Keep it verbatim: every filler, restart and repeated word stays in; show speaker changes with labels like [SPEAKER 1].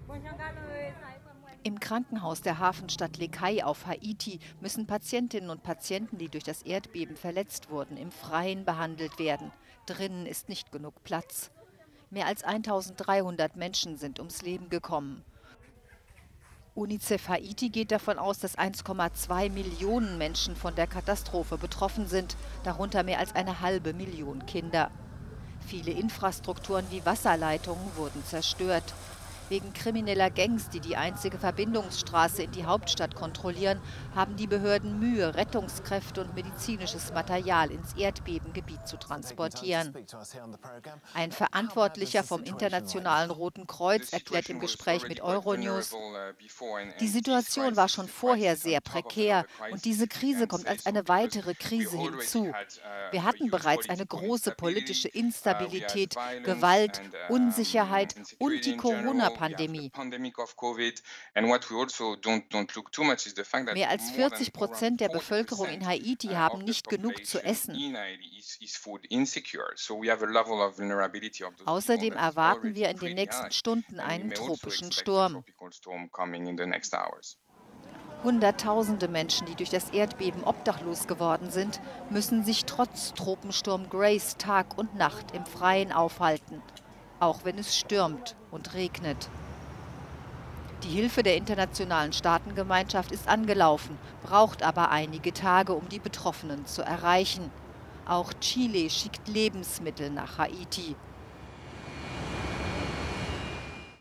[SPEAKER 1] Im Krankenhaus der Hafenstadt Lecay auf Haiti müssen Patientinnen und Patienten, die durch das Erdbeben verletzt wurden, im Freien behandelt werden. Drinnen ist nicht genug Platz. Mehr als eintausenddreihundert Menschen sind ums Leben gekommen. UNICEF Haiti geht davon aus, dass eins Komma zwei Millionen Menschen von der Katastrophe betroffen sind, darunter mehr als eine halbe Million Kinder. Viele Infrastrukturen wie Wasserleitungen wurden zerstört. Wegen krimineller Gangs, die die einzige Verbindungsstraße in die Hauptstadt kontrollieren, haben die Behörden Mühe, Rettungskräfte und medizinisches Material ins Erdbebengebiet zu transportieren. Ein Verantwortlicher vom Internationalen Roten Kreuz erklärt im Gespräch mit Euronews: Die Situation war schon vorher sehr prekär und diese Krise kommt als eine weitere Krise hinzu. Wir hatten bereits eine große politische Instabilität, Gewalt, Unsicherheit und die Corona-Pandemie. Mehr als vierzig Prozent der Bevölkerung in Haiti haben nicht genug zu essen. Außerdem erwarten wir in den nächsten Stunden einen tropischen Sturm. Hunderttausende Menschen, die durch das Erdbeben obdachlos geworden sind, müssen sich trotz Tropensturm Grace Tag und Nacht im Freien aufhalten, auch wenn es stürmt und regnet. Die Hilfe der internationalen Staatengemeinschaft ist angelaufen, braucht aber einige Tage, um die Betroffenen zu erreichen. Auch Chile schickt Lebensmittel nach Haiti.